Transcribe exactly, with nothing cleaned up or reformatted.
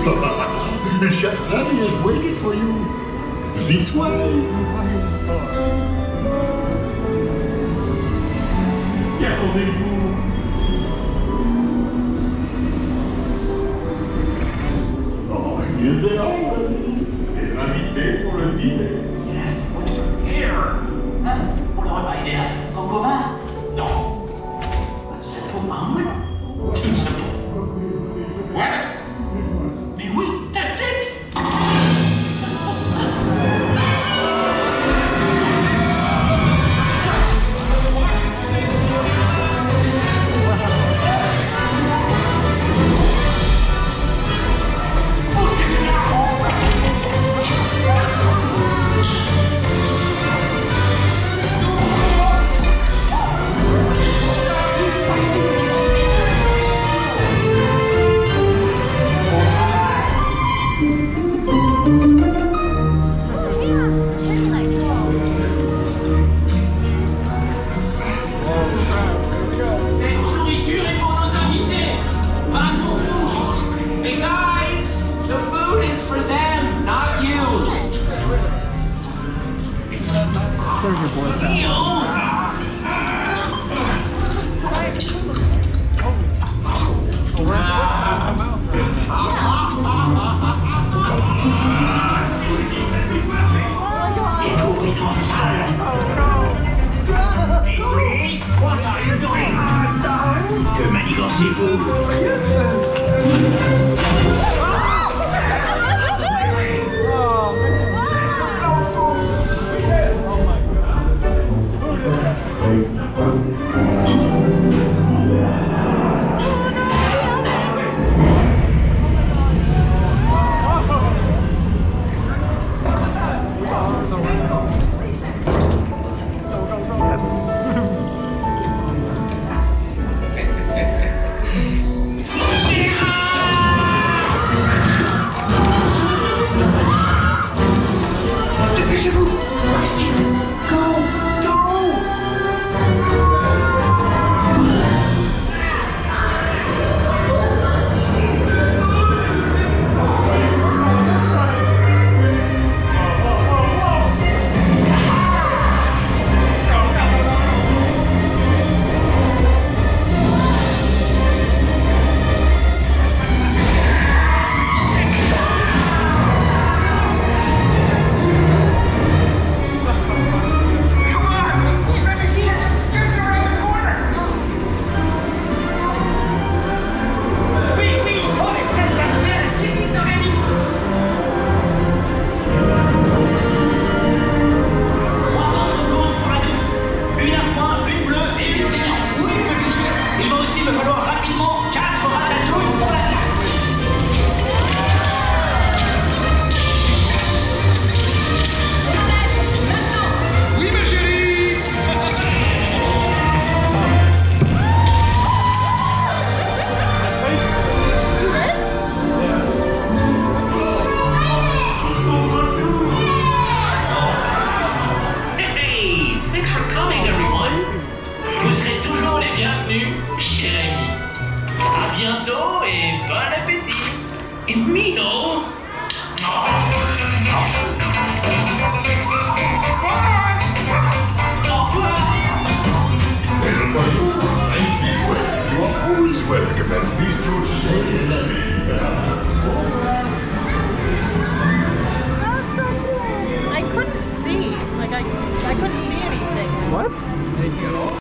Chef Remy is waiting for you. This way. Qu'attendez-vous? Oh, here's they are. Les invités pour le dîner. Yes, what here? Hein? Pour le repas idéal, coco vin? Non. A simple omelet? Too simple. What? Mais oui, that's it! There's your boy back. What are you doing? Que manigancez-vous? Chez Remy. À bientôt et bon appétit. Et Mino